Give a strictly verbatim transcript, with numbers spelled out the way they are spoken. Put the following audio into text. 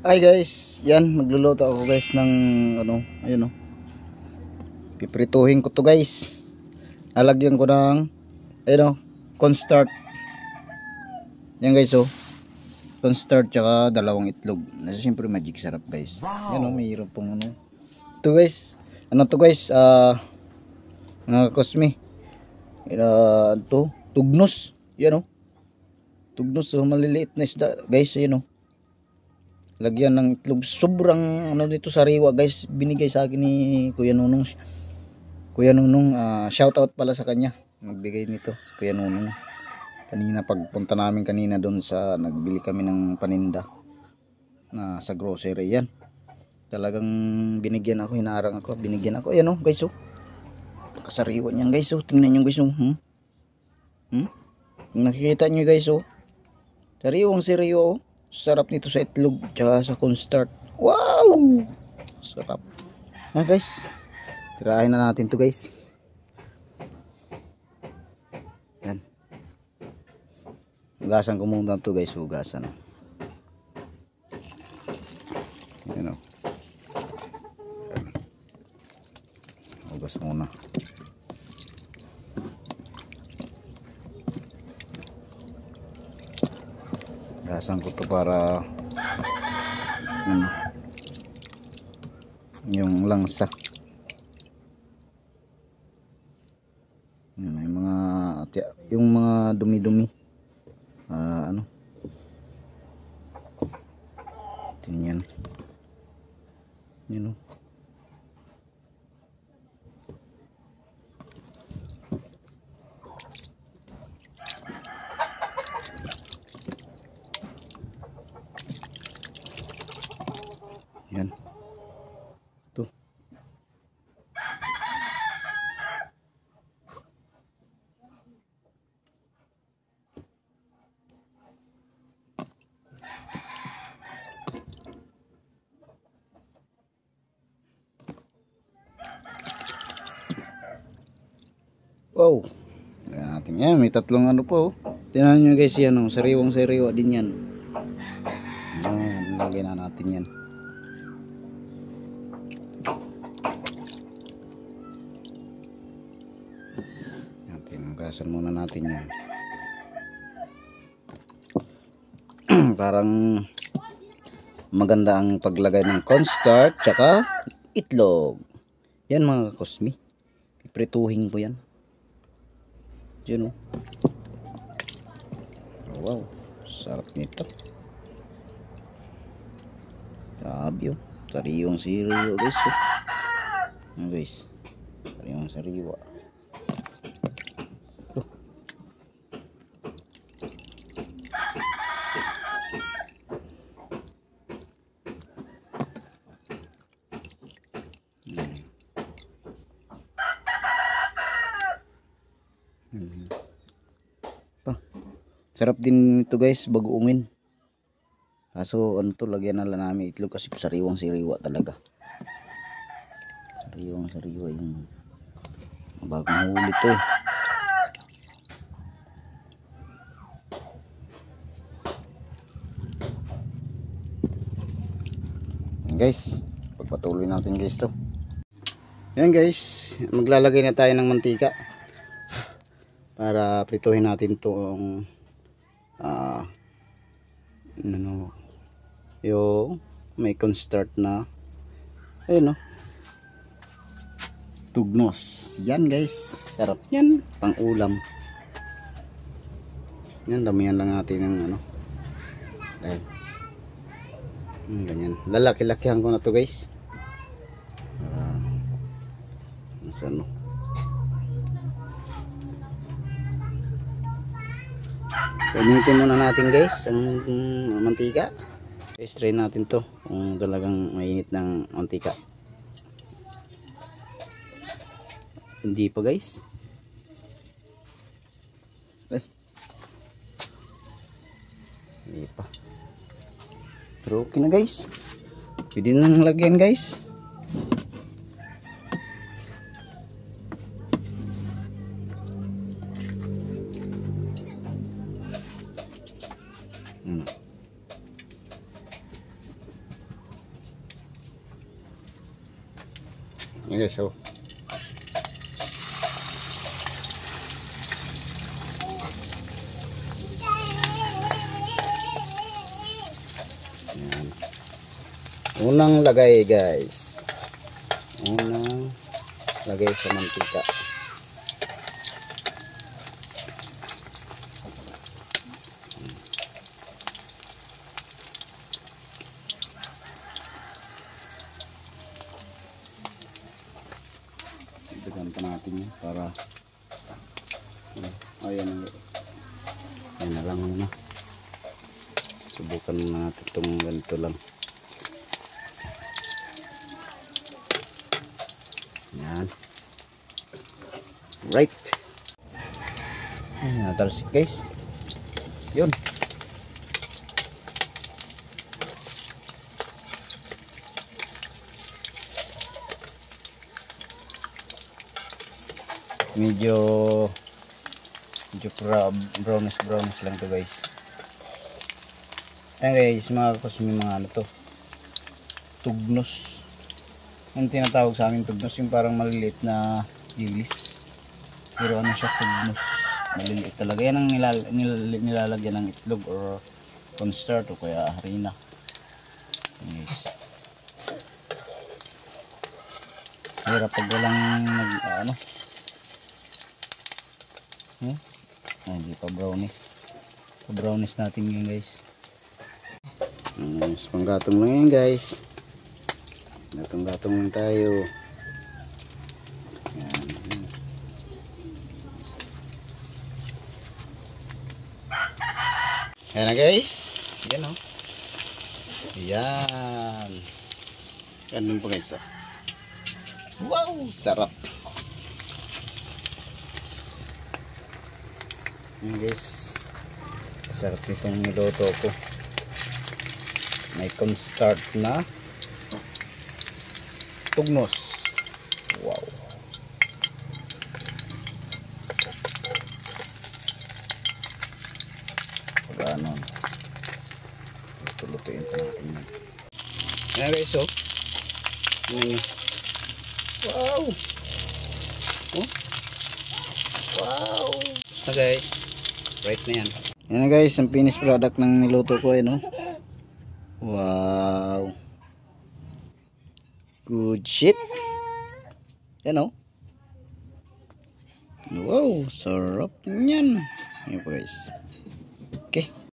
Hi guys, yan magluluto ako guys ng ano, ayun oh. Piprituhin ko to guys. Lalagyan ko ng ayun oh, cornstarch. Yan guys oh. Cornstarch tsaka dalawang itlog. Nasa siyempre magic sarap guys. Wow. Yan oh, mayroon pong ano. Ito guys. Ano to guys? Ah, uh, mga kosmi. Uh, to tugnos. Yan oh. Tugnos oh, maliliit na isda guys, ayun oh. Lagyan ng itlog. Sobrang ano nito sariwa guys. Binigay sa akin ni Kuya Nunong. Kuya Nunong, uh, shout out pala sa kanya. Nagbigay nito Kuya Nunong. Kanina pagpunta namin kanina doon sa nagbili kami ng paninda na sa grocery yan. Talagang binigyan ako, hinaarang ako, binigyan ako. Ayan oh guys oh. Kasariwa niyan guys oh. Tingnan niyo guys oh. Hmm? Hmm? Kung nakikita niyo guys oh. Sariwang sariwa oh. Sarap nito sa itlog tsaka sa cornstarch. Wow! Sarap. Ah guys, tirahin na natin to guys. Yan. Hugasan ko muna to guys. Hugasan. Yan o. Hugas muna. Hugasan ko to para ano, yung langsa. Yan, yung mga yung mga dumi-dumi. Uh, ano? Tingnan. Yan oh. Yan. Tuh. Wow. Tingnan natin yan. May tatlong ano po. Tingnan nyo guys yan. Oh. Sariwang sariwa din yan. Ayan. Lagyan na natin yan. Hugasan muna natin yan. Parang maganda ang paglagay ng cornstarch tsaka itlog. Yan mga kosmi. Piprituhin ko yan. Yan oh. Wow, sarap nito. Sabi oh. Sariwang sariwa guys oh. Yan guys. Sariwang sariwa. Hmm. Pa. Sarap din ito guys, bagoongin. Kaso ano to, lagyan na lang namin itlog kasi sariwang sariwa talaga. Sariwang sariwa yung bagong huli to. Yan guys, pagpatuloy natin guys to. Yan guys, maglalagay na tayo ng mantika para prituhin natin tong uh, ano, yung may cornstarch na ayun no, tugnos. Yan guys, sarap yan pang ulam. Yan, damihan lang natin ng ano, ayun. Hmm, ganyan, lalaki-lakihan ko na to guys para mas ano. Pinitin muna natin guys ang mantika. I-strain natin to kung talagang mainit ng mantika. Hindi pa guys. Eh. Hindi pa. Pero okay na guys. Pwede nang lagyan guys. Hmm. Yan guys, so. Yan. Unang lagay guys. Unang lagay sa mantika. Dagdagan pa natin yun para ayan, ayan na lang muna. Subukan muna natin itong ganito lang. Yan. Right. Ayan, natalsik guys. Yun. Medyo medyo brownish brownish lang to guys. Ayan guys, mga kapos, may mga ano to, tugnos. Yung tinatawag sa amin tugnos, yung parang maliliit na dilis. Pero ano siya, tugnos. Maliliit talaga. Yan ang nilal nil nilalagyan ng itlog or cornstarch o kaya harina. Yes. Hirap pag walang nag ano. Hmm? Ah, hindi pa brownish. Pa brownish natin yun guys. Yes, panggatong lang yan guys. Gatong-gatong lang tayo. Yan. Yan na guys. Yan o. Oh. Yan. Ganun po guys. Oh. Wow! Sarap. Yan guys. Sarap itong niluto ko. May cornstarch na tugnos. Wow. Pagano. Lutuin pa natin yan. Ayan guys, oh. Ayan. Wow. Oh. Wow. Na guys. Right na yan. Ayan guys, ang finished product ng niluto ko, eh, no? Wow. Good shit. Yan o. Wow, sarap niyan. Ayan po guys.